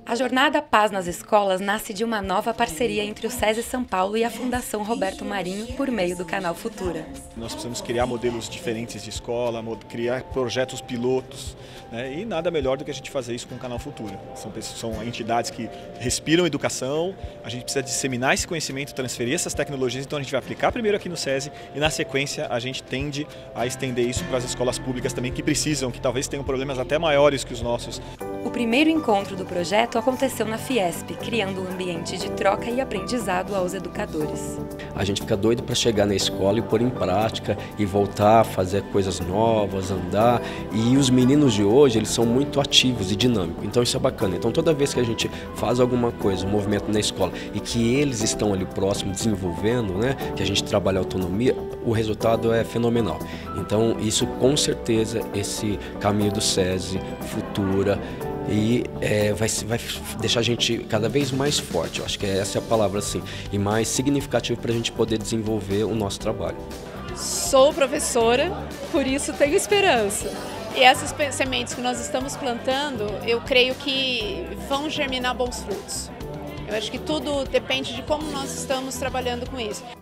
A Jornada Paz nas Escolas nasce de uma nova parceria entre o SESI São Paulo e a Fundação Roberto Marinho por meio do canal Futura. Nós precisamos criar modelos diferentes de escola, criar projetos pilotos, né? E nada melhor do que a gente fazer isso com o canal Futura. São entidades que respiram educação, a gente precisa disseminar esse conhecimento, transferir essas tecnologias, então a gente vai aplicar primeiro aqui no SESI e na sequência a gente tende a estender isso para as escolas públicas também que precisam, que talvez tenham problemas até maiores que os nossos. O primeiro encontro do projeto aconteceu na Fiesp, criando um ambiente de troca e aprendizado aos educadores. A gente fica doido para chegar na escola e pôr em prática e voltar a fazer coisas novas, andar. E os meninos de hoje, eles são muito ativos e dinâmicos, então isso é bacana. Então toda vez que a gente faz alguma coisa, um movimento na escola e que eles estão ali próximo desenvolvendo, né, que a gente trabalha a autonomia, o resultado é fenomenal. Então isso com certeza, esse caminho do SESI, Futura, e vai deixar a gente cada vez mais forte, eu acho que essa é a palavra assim, e mais significativo para a gente poder desenvolver o nosso trabalho. Sou professora, por isso tenho esperança. E essas sementes que nós estamos plantando, eu creio que vão germinar bons frutos. Eu acho que tudo depende de como nós estamos trabalhando com isso.